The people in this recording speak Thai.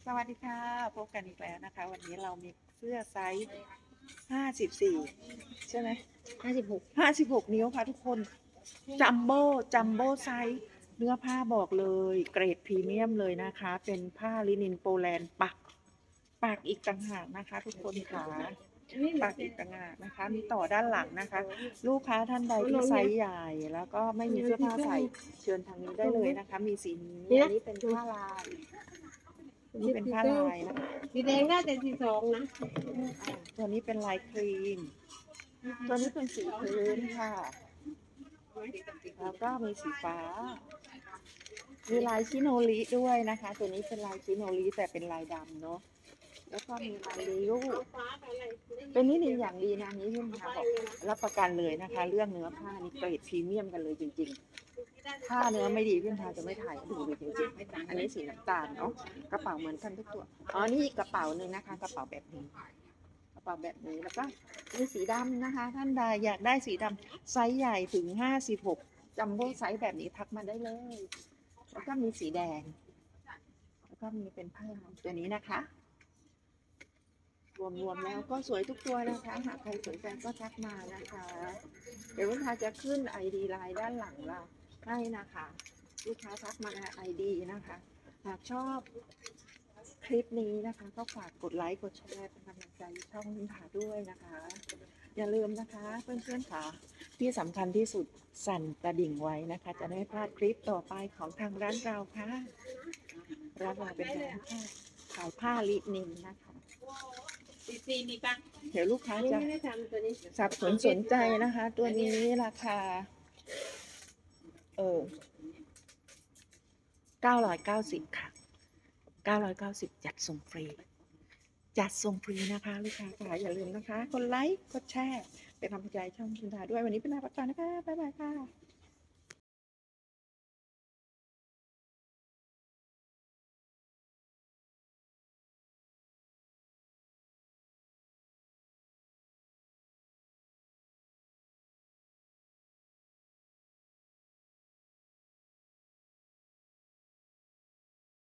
สวัสดีค่ะพบกันอีกแล้วนะคะวันนี้เรามีเสื้อไซส์54ใช่ไหม56นิ้วค่ะทุกคนจัมโบ้ไซส์เนื้อผ้าบอกเลยเกรดพรีเมียมเลยนะคะเป็นผ้าลินินโปแลนด์ปักอีกต่างหากนะคะทุกคนค่ะปักอีกต่างหากนะคะมีต่อด้านหลังนะคะลูกค้าท่านใดที่ไซส์ใหญ่แล้วก็ไม่มีเสื้อผ้าใส่เชิญทางนี้ได้เลยนะคะมีสีนี้อันนี้เป็นผ้าลายนี่เป็นผ้าลายนะสีแดงน่าจะสีสองนะตัวนี้เป็นลายครีมตัวนี้เป็นสีพื้นค่ะแล้วก็มีสีฟ้ามีลายชิโนริด้วยนะคะตัวนี้เป็นลายชิโนริแต่เป็นลายดำเนาะแล้วก็มีลายเลโยเป็นนิดอย่างดีนะนี้ที่มาบอกรับประกันเลยนะคะเรื่องเนื้อผ้านี่เกรดพรีเมียมกันเลยจริงๆถ้าเนื้อไม่ดีพี่พาจะไม่ถ่ายดูเลยจริงๆอันนี้สีน้ำตาลเนาะกระเป๋าเหมือนกันทุกตัวอ๋อนี่อีกกระเป๋าหนึ่งนะคะกระเป๋าแบบนี้แล้วก็มีสีดำนะคะท่านใดอยากได้สีดำไซส์ใหญ่ถึง56จัมโบ้ไซส์แบบนี้ทักมาได้เลยแล้วก็มีสีแดงแล้วก็มีเป็นผ้าตัวนี้นะคะรวมแล้วก็สวยทุกตัวนะคะหากใครสนใจก็ทักมานะคะเดี๋ยวลูกค้าจะขึ้น ID ไลน์ด้านหลังเราให้นะคะลูกค้าทักมาใน ID นะคะหากชอบคลิปนี้นะคะก็ฝากกดไลค์กดแชร์เป็นกำลังใจช่องนินทาด้วยนะคะอย่าลืมนะคะเพื่อนๆค่ะที่สำคัญที่สุดสั่นกระดิ่งไว้นะคะจะได้ไม่พลาดคลิปต่อไปของทางร้านเราค่ะร้านเราเป็นร้านผ้าขายผ้าลินินนะคะสีมีปะเดี๋ยวลูกค้าจะไม่ได้ทำตัวนี้สับสนใจนะคะตัวนี้ราคา990ค่ะ990จัดส่งฟรีนะคะลูกค้าค่ะอย่าลืมนะคะกดไลค์กดแชร์เป็นกำลังใจช่องคุณดาด้วยวันนี้เป็นลาไปก่อนนะคะบ๊ายบายค่ะ